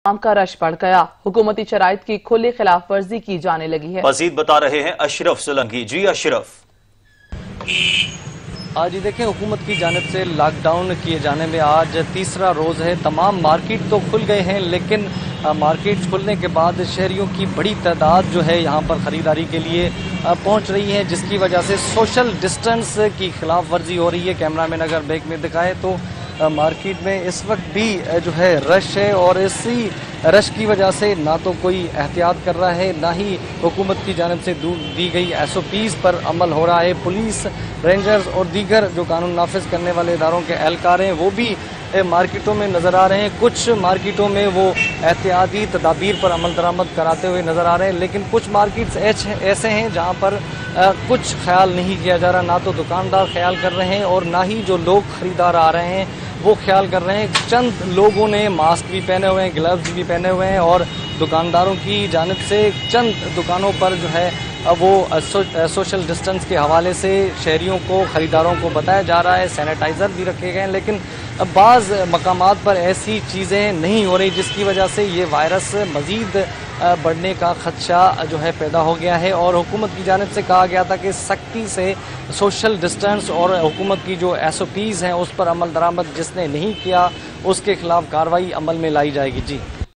आम का रश बढ़ गया। हुकूमती शराइत की खुली खिलाफ वर्जी की जाने लगी है। मजीद बता रहे हैं अशरफ सोलंकी। जी अशरफ। आज ही देखें, हुकूमत की जानिब से लॉकडाउन किए जाने में आज तीसरा रोज़ है। तमाम मार्केट तो खुल गए हैं, लेकिन मार्केट खुलने के बाद शहरियों की बड़ी तादाद जो है यहाँ पर ख़रीदारी के लिए पहुँच रही है, जिसकी वजह से सोशल डिस्टेंस की खिलाफ वर्जी हो रही है। कैमरामैन अगर बैक में दिखाए तो मार्केट में इस वक्त भी जो है रश है, और इसी रश की वजह से ना तो कोई एहतियात कर रहा है, ना ही हुकूमत की जानिब से दी गई SOPs पर अमल हो रहा है। पुलिस, रेंजर्स और दीगर जो कानून नाफिज करने वाले इदारों के एहलकार हैं वो भी मार्केटों में नज़र आ रहे हैं। कुछ मार्केटों में वो एहतियाती तदाबीर पर अमल दरामद कराते हुए नज़र आ रहे हैं, लेकिन कुछ मार्केट्स ऐसे हैं जहाँ पर कुछ ख्याल नहीं किया जा रहा। ना तो दुकानदार ख्याल कर रहे हैं और ना ही जो लोग ख़रीदार आ रहे हैं वो ख्याल कर रहे हैं। चंद लोगों ने मास्क भी पहने हुए हैं, ग्लव्स भी पहने हुए हैं, और दुकानदारों की जानिब से चंद दुकानों पर जो है वो सोशल डिस्टेंस के हवाले से शहरियों को, ख़रीदारों को बताया जा रहा है। सैनिटाइज़र भी रखे गए हैं, लेकिन बाज़ मकामात पर ऐसी चीज़ें नहीं हो रही, जिसकी वजह से ये वायरस मज़ीद बढ़ने का ख़दशा जो है पैदा हो गया है। और हुकूमत की जानिब से कहा गया था कि सख्ती से सोशल डिस्टेंस और हुकूमत की जो SOPs हैं उस पर अमल दरामद जिसने नहीं किया उसके खिलाफ कार्रवाई अमल में लाई जाएगी। जी।